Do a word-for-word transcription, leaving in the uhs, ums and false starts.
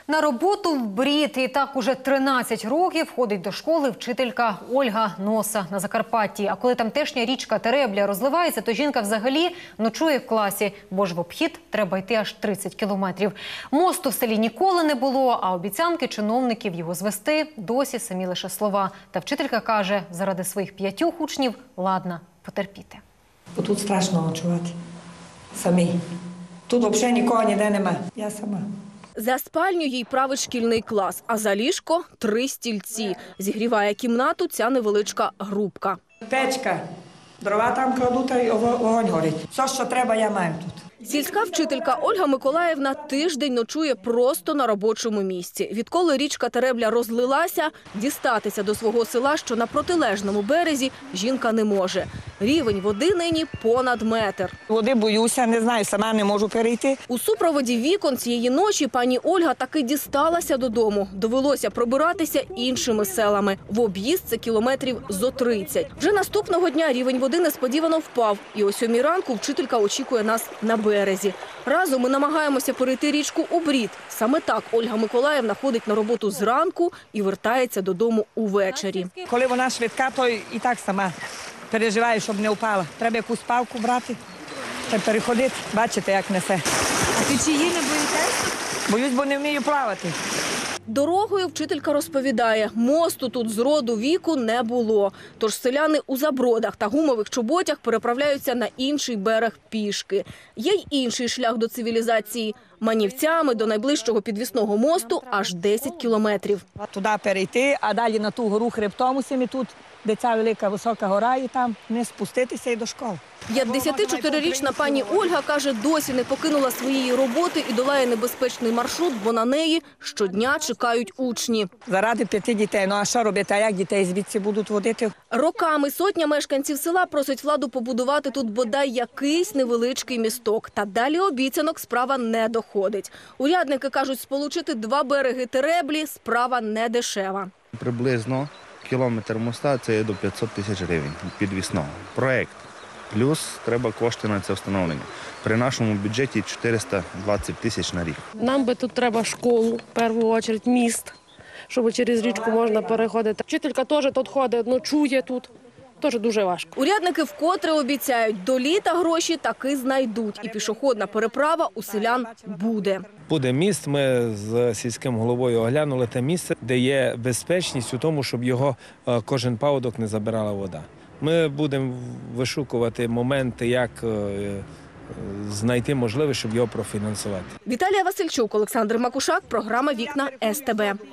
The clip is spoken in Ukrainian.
На роботу в брід. І так уже тринадцять років ходить до школи вчителька Ольга Носа на Закарпатті. А коли тамтешня річка Теребля розливається, то жінка взагалі ночує в класі, бо ж в обхід треба йти аж тридцять кілометрів. Мосту в селі ніколи не було, а обіцянки чиновників його звести досі самі лише слова. Та вчителька каже, заради своїх п'ятьох учнів ладна потерпіти. Бо тут страшно ночувати. Самі. Тут взагалі нікого ніде нема. Я сама. За спальню їй править шкільний клас, а за ліжко – три стільці. Зігріває кімнату ця невеличка грубка. Печка. Дрова там кладу, та й вогонь горить. Все, що треба, я маю тут. Сільська вчителька Ольга Миколаївна тиждень ночує просто на робочому місці. Відколи річка Теребля розлилася, дістатися до свого села, що на протилежному березі, жінка не може. Рівень води нині понад метр. Води боюся, не знаю, сама не можу перейти. У супроводі вікон цієї ночі пані Ольга таки дісталася додому. Довелося пробиратися іншими селами. В об'їзд це кілометрів зо тридцять. Вже наступного дня рівень води несподівано впав. І о сьомій ранку вчителька очікує нас на березі. Разом ми намагаємося перейти річку у брід. Саме так Ольга Миколаївна ходить на роботу зранку і вертається додому увечері. Коли вона швидка, то і так сама переживаю, щоб не впала. Треба якусь палку брати та переходити. Бачите, як несе. А течії не боїтесь? Боюсь, бо не вмію плавати. Дорогою вчителька розповідає, мосту тут з роду віку не було. Тож селяни у забродах та гумових чоботях переправляються на інший берег пішки. Є й інший шлях до цивілізації. Манівцями до найближчого підвісного мосту аж десять кілометрів. Туди перейти, а далі на ту гору хребтом усім і тут, де ця велика висока гора, і там не спуститися і до школи. п'ятдесятичотирирічна пані Ольга каже, досі не покинула своєї роботи і долає небезпечний маршрут, бо на неї щодня чекають учні. Заради п'яти дітей. Ну а що робити? А як дітей звідси будуть водити? Роками сотня мешканців села просить владу побудувати тут бодай якийсь невеличкий місток. Та далі обіцянок справа не доходить. Урядники кажуть, сполучити два береги Тереблі – справа не дешева. Приблизно кілометр моста – це до п'ятсот тисяч гривень підвісного. Проєкт. Плюс треба кошти на це встановлення. При нашому бюджеті чотириста двадцять тисяч на рік. Нам би тут треба школу, в першу чергу міст, щоб через річку можна переходити. Вчителька теж тут ходить, ночує тут. Теж дуже важко. Урядники вкотре обіцяють, до літа гроші таки знайдуть. І пішохідна переправа у селян буде. Буде міст, ми з сільським головою оглянули те місце, де є безпечність у тому, щоб його кожен паводок не забирала вода. Ми будемо вишукувати моменти, як знайти можливість, щоб його профінансувати. Віталія Васильчук, Олександр Макушак, програма «Вікна ес те бе».